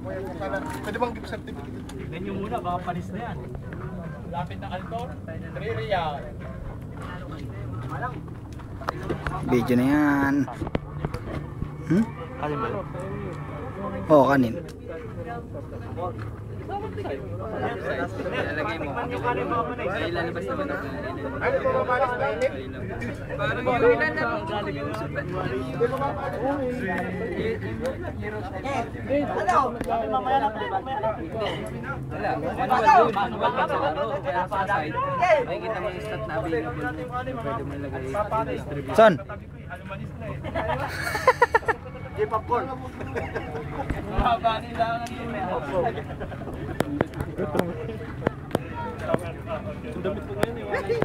Pwede bang gift certificate? Tignan nyo muna, baka palis na yan. Lapit na Altor, 3 real. Video na yan. Alin ba? Oo, kanin. Lalagay mo. Ay, lalabas naman ako. Ay, di ba mapalis na init? Parang yung ilan na mong makikita mo yung stat na available. Pwede mo ilagay. Son? Di popcorn. Mahaba nila ang ang damit ko ngayon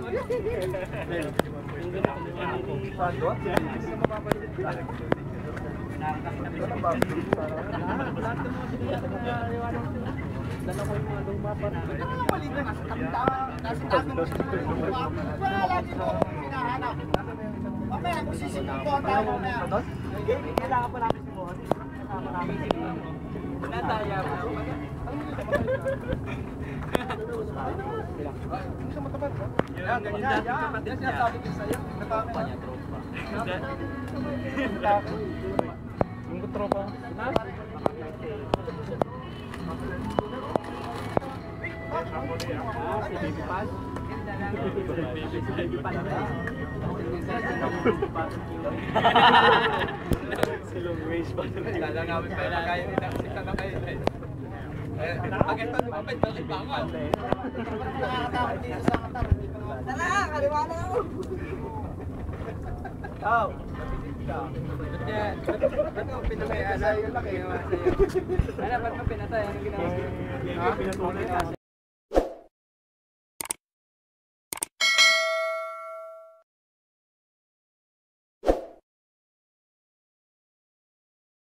Mamaya, kung sisipin ko ang tao mamaya. kailangan pa namin simuhan. Kasama namin si Nataya. Yan, ganyan dati kapatid niya. Sabi ko sa'yo, natapa niya tropa. Yung tropa. Si Baby Paz. Si Baby Paz. Silong race ba? Kala namin pa yung kaya nila kasi kala kayo na pag ito lumapit, balik ba nga? Tara, kaliwa na ako. Oh! Ba't mo pinatay? Ano yung laki? Ano, ba't mo pinatay? Ano ginawa? Pinatuloy na.